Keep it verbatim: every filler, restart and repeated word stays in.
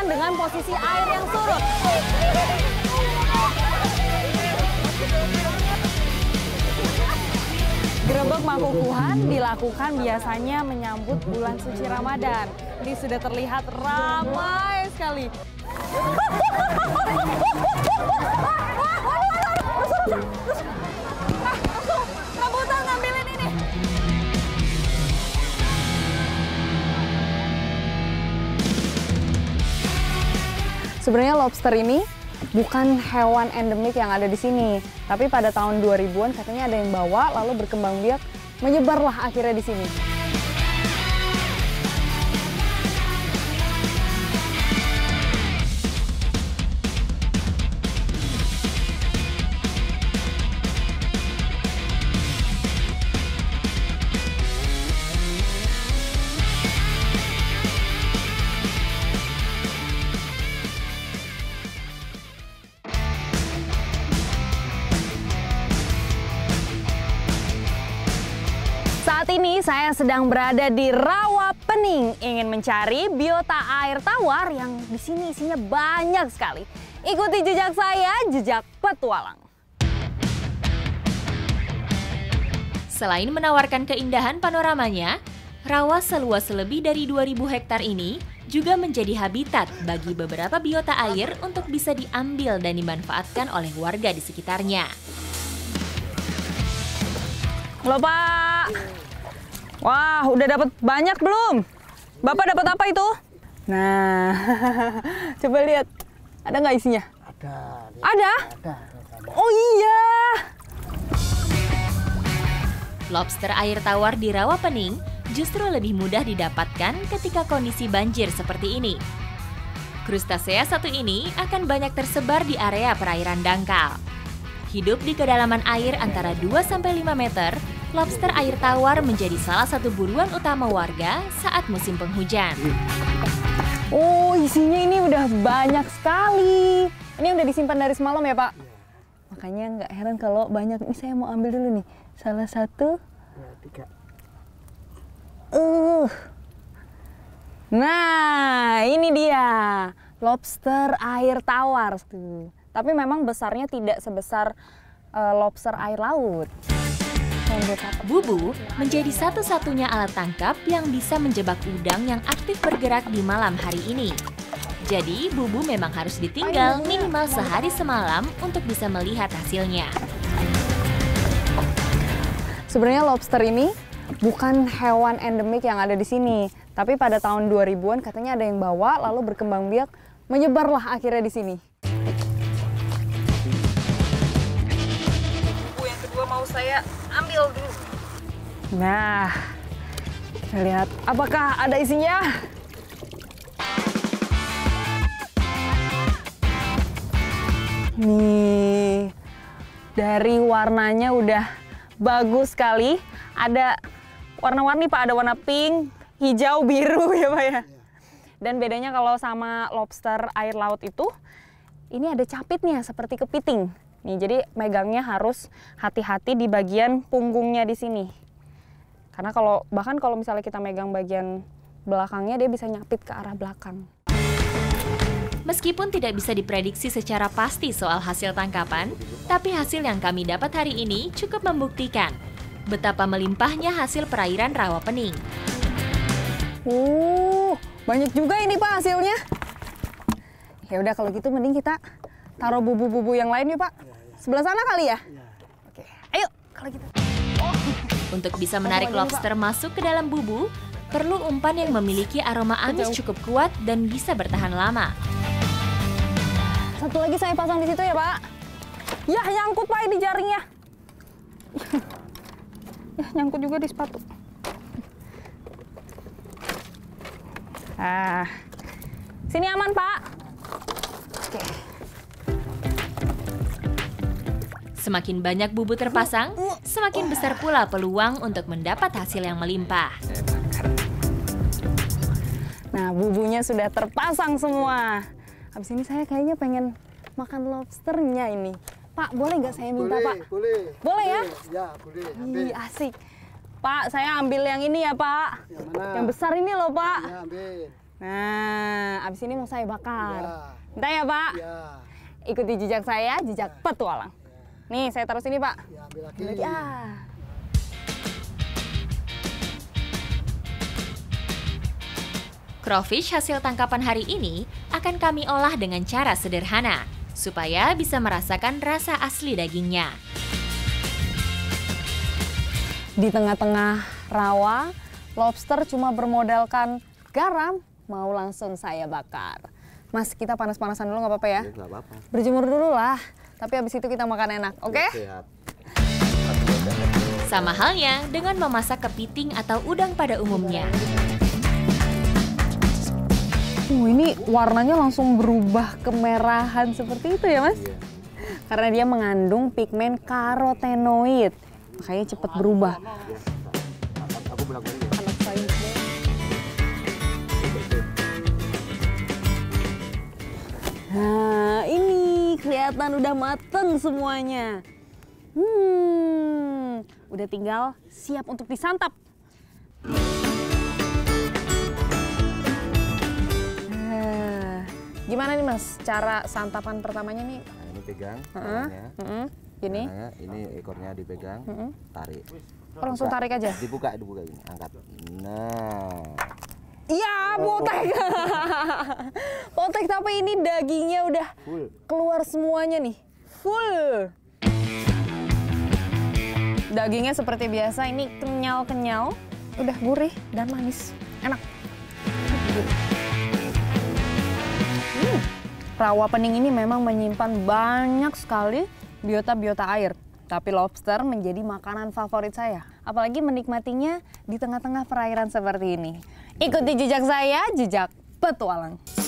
dengan posisi air yang surut. Grebek Makukuhan dilakukan biasanya menyambut bulan suci Ramadan. Ini sudah terlihat ramai sekali. Rebutan ngambilin ini. Sebenarnya lobster ini bukan hewan endemik yang ada di sini, tapi pada tahun dua ribuan katanya ada yang bawa lalu berkembang biak, menyebarlah akhirnya di sini. Saat ini saya sedang berada di Rawa Pening, ingin mencari biota air tawar yang di sini isinya banyak sekali. Ikuti jejak saya, jejak petualang. Selain menawarkan keindahan panoramanya, rawa seluas lebih dari dua ribu hektar ini juga menjadi habitat bagi beberapa biota air untuk bisa diambil dan dimanfaatkan oleh warga di sekitarnya. Halo Pak. Wah, udah dapat banyak belum? Bapak dapat apa itu? Nah, coba lihat. Ada nggak isinya? Ada. Ada? Ada. Oh iya. Lobster air tawar di Rawa Pening justru lebih mudah didapatkan ketika kondisi banjir seperti ini. Krustasea satu ini akan banyak tersebar di area perairan dangkal. Hidup di kedalaman air antara dua sampai lima meter, lobster air tawar menjadi salah satu buruan utama warga saat musim penghujan. Oh, isinya ini udah banyak sekali. Ini udah disimpan dari semalam ya, Pak? Ya. Makanya nggak heran kalau banyak. Ini saya mau ambil dulu nih. Salah satu. Ya, tiga. Uh. Nah, ini dia. Lobster air tawar. Tuh. Tapi memang besarnya tidak sebesar uh, lobster air laut. Bubu menjadi satu-satunya alat tangkap yang bisa menjebak udang yang aktif bergerak di malam hari ini. Jadi, bubu memang harus ditinggal minimal sehari semalam untuk bisa melihat hasilnya. Sebenarnya lobster ini bukan hewan endemik yang ada di sini. Tapi pada tahun dua ribuan katanya ada yang bawa lalu berkembang biak, menyebarlah akhirnya di sini. Mau saya ambil dulu. Nah, kita lihat apakah ada isinya. Nih, dari warnanya udah bagus sekali. Ada warna-warni Pak, ada warna pink, hijau, biru ya Pak ya. Dan bedanya kalau sama lobster air laut itu, ini ada capitnya seperti kepiting. Nih, jadi megangnya harus hati-hati di bagian punggungnya di sini. Karena kalau bahkan kalau misalnya kita megang bagian belakangnya, dia bisa nyapit ke arah belakang. Meskipun tidak bisa diprediksi secara pasti soal hasil tangkapan, tapi hasil yang kami dapat hari ini cukup membuktikan betapa melimpahnya hasil perairan Rawa Pening. Uh, banyak juga ini Pak hasilnya. Ya udah kalau gitu mending kita taruh bubu-bubu yang lain yuk Pak. Sebelah sana kali ya? Ya. Oke, ayo kalau gitu. Oh. Untuk bisa menarik lobster masuk ke dalam bubu, perlu umpan yang memiliki aroma amis cukup kuat dan bisa bertahan lama. Satu lagi saya pasang di situ ya Pak. Ya nyangkut Pak ini jaringnya. Ya nyangkut juga di sepatu. Ah, sini aman Pak. Oke. Semakin banyak bubu terpasang, semakin besar pula peluang untuk mendapat hasil yang melimpah. Nah, bubunya sudah terpasang semua. Habis ini saya kayaknya pengen makan lobsternya ini. Pak, boleh nggak saya minta, boleh, Pak? Boleh. Boleh ya? Ya, boleh. Ambil. Ih, asik. Pak, saya ambil yang ini ya, Pak. Yang mana? Yang besar ini loh, Pak. Ya, ambil. Nah, abis ini mau saya bakar. Ya. Entah ya Pak. Ya. Ikuti jejak saya, jejak petualang. Nih, saya taruh sini Pak. Ya, ambil lagi. Ambil lagi. Ah. Crawfish hasil tangkapan hari ini akan kami olah dengan cara sederhana, supaya bisa merasakan rasa asli dagingnya. Di tengah-tengah rawa, lobster cuma bermodalkan garam, mau langsung saya bakar. Mas, kita panas-panasan dulu nggak apa-apa ya? Nggak apa-apa. Berjemur dulu lah, tapi habis itu kita makan enak, oke? Sehat. Sama halnya dengan memasak kepiting atau udang pada umumnya. Uh, ini warnanya langsung berubah kemerahan seperti itu ya Mas? Iya. Karena dia mengandung pigmen karotenoid, makanya cepat berubah. Aku bilang ini ya. Anak sains deh. Nah, ini kelihatan udah mateng semuanya. Hmm, udah tinggal siap untuk disantap. Nah, gimana nih Mas cara santapan pertamanya nih? Nah, ini pegang Heeh, tangannya. heeh. Gini? Tangannya, ini ekornya dipegang, Heeh. tarik. Oh, langsung Buka. tarik aja? Dibuka, dibuka ini, angkat. Nah, Iya, potek. Potek, tapi ini dagingnya udah full. keluar semuanya nih. Full. Dagingnya seperti biasa, ini kenyal-kenyal. Udah gurih dan manis. Enak. Hmm. Rawa pening ini memang menyimpan banyak sekali biota-biota air. Tapi lobster menjadi makanan favorit saya. Apalagi menikmatinya di tengah-tengah perairan seperti ini. Ikuti jejak saya, jejak petualang.